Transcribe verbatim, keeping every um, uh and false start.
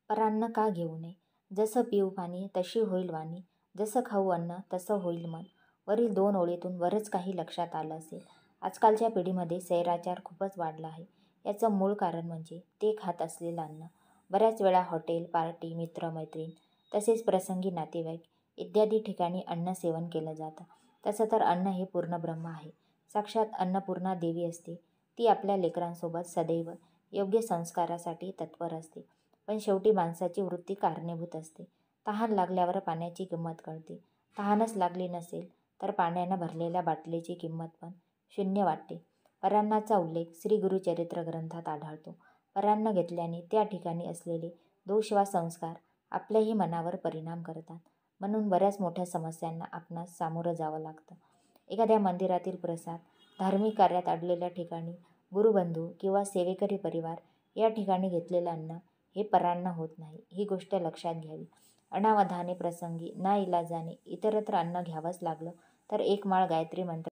परान्न का घेऊ नये? जसं पिऊ पाणी तशी होईल वाणी, जसं खाऊ अन्न तसं होईल मन. वरील दोन ओळीतून बरंच काही लक्षात आलं असेल. आजकालच्या पिढीमध्ये सैराचार खूपच वाढला आहे. याचं मूळ कारण म्हणजे ते खात असलेलं अन्न. बऱ्याच वेळा हॉटेल, पार्टी, मित्र मैत्रीण तसेच प्रसंगी नातेवाईक इत्यादी ठिकाणी अन्न सेवन केलं जातं. तसं तर अन्न हे पूर्ण ब्रह्म आहे. साक्षात अन्नपूर्णा देवी असते. ती आपल्या लेकरांसोबत सदैव योग्य संस्कारासाठी तत्पर असते. पण शेवटी माणसाची वृत्ती कारणीभूत असते. तहान लागल्यावर पाण्याची किंमत कळते. तहानच लागली नसेल तर पाण्यानं भरलेल्या बाटलीची किंमत पण शून्य वाटते. परान्नाचा उल्लेख श्री गुरुचरित्र ग्रंथात आढळतो. परान्न घेतल्याने त्या ठिकाणी असलेले दोष वा संस्कार आपल्याही मनावर परिणाम करतात. म्हणून बऱ्याच मोठ्या समस्यांना आपणास सामोरं जावं लागतं. एखाद्या मंदिरातील प्रसाद, धार्मिक कार्यात अडलेल्या ठिकाणी गुरुबंधू किंवा सेवेकरी परिवार या ठिकाणी घेतलेलं अन्न हे परान्न होत नाही. ही गोष्ट लक्षात घ्यावी. अनावधाने प्रसंगी नाइलाजाने इतरत्र अन्न घ्यावंच लागलं तर एक माळ गायत्री मंत्र